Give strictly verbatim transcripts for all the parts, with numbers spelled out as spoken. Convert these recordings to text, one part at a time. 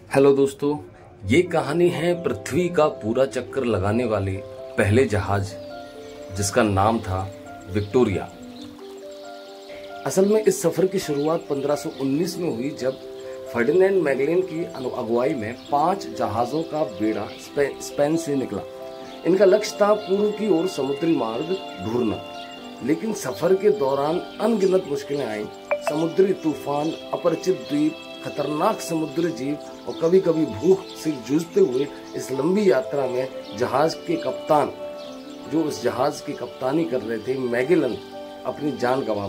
Hello दोस्तों, ये कहानी है पृथ्वी का पूरा चक्कर लगाने वाले पहले जहाज जिसका नाम था विक्टोरिया। असल में इस सफर की शुरुआत पंद्रह सौ उन्नीस में हुई जब फर्डिनेंड मैगेलन की अगुवाई में पांच जहाजों का बेड़ा स्पे, स्पेन से निकला। इनका लक्ष्य था पूर्व की ओर समुद्री मार्ग ढूंढना, लेकिन सफर के दौरान अनगिनत मुश्किलें आईं। समुद्री तूफान, अपरिचित द्वीप, खतरनाक समुद्री जीव और कभी कभी भूख से जूझते हुए इस लंबी यात्रा में जहाज के कप्तान, जो उस जहाज की कप्तानी कर रहे थे, मैगेलन, अपनी जान गंवा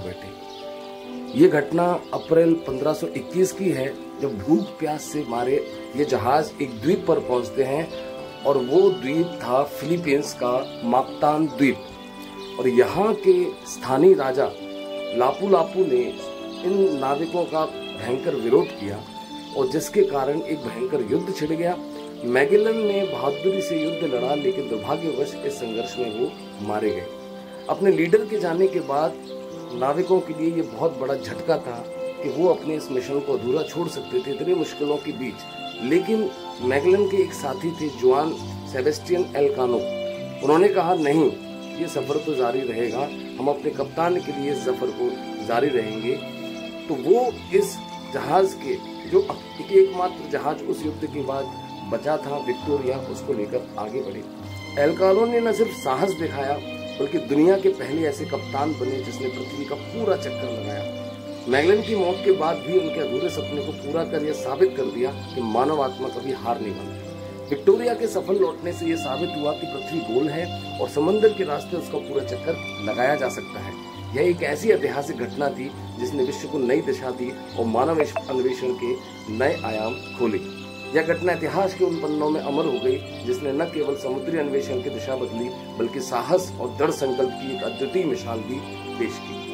बैठे। ये घटना अप्रैल पंद्रह सौ इक्कीस की है, जब भूख प्यास से मारे ये जहाज एक द्वीप पर पहुंचते हैं और वो द्वीप था फिलीपींस का माक्तान द्वीप। और यहाँ के स्थानीय राजा लापू लापू ने इन नाविकों का भयंकर विरोध किया और जिसके कारण एक भयंकर युद्ध छिड़ गया। मैगेलन ने बहादुरी से युद्ध लड़ा, लेकिन दुर्भाग्यवश इस संघर्ष में वो मारे गए। अपने लीडर के जाने के बाद नाविकों के लिए ये बहुत बड़ा झटका था कि वो अपने इस मिशन को अधूरा छोड़ सकते थे इतनी मुश्किलों के बीच। लेकिन मैगेलन के एक साथी थे, जुआन सेबेस्टियन एल्कानो। उन्होंने कहा, नहीं, ये सफर तो जारी रहेगा, हम अपने कप्तान के लिए इस सफर को जारी रहेंगे। तो वो इस जहाज के जो एकमात्र जहाज उस युद्ध के बाद बचा था, विक्टोरिया, उसको लेकर आगे बढ़े। एल्कानो ने न सिर्फ साहस दिखाया बल्कि दुनिया के पहले ऐसे कप्तान बने जिसने पृथ्वी का पूरा चक्कर लगाया। मैगेलन की मौत के बाद भी उनके अधूरे सपने को पूरा कर यह साबित कर दिया कि मानव आत्मा कभी हार नहीं मानती। विक्टोरिया के सफल लौटने से यह साबित हुआ कि पृथ्वी गोल है और समंदर के रास्ते उसका पूरा चक्कर लगाया जा सकता है। यह एक ऐसी ऐतिहासिक घटना थी जिसने विश्व को नई दिशा दी और मानव अन्वेषण के नए आयाम खोले। यह घटना इतिहास के उन पन्नों में अमर हो गई जिसने न केवल समुद्री अन्वेषण की दिशा बदली बल्कि साहस और दृढ़ संकल्प की एक अद्वितीय मिसाल भी पेश की।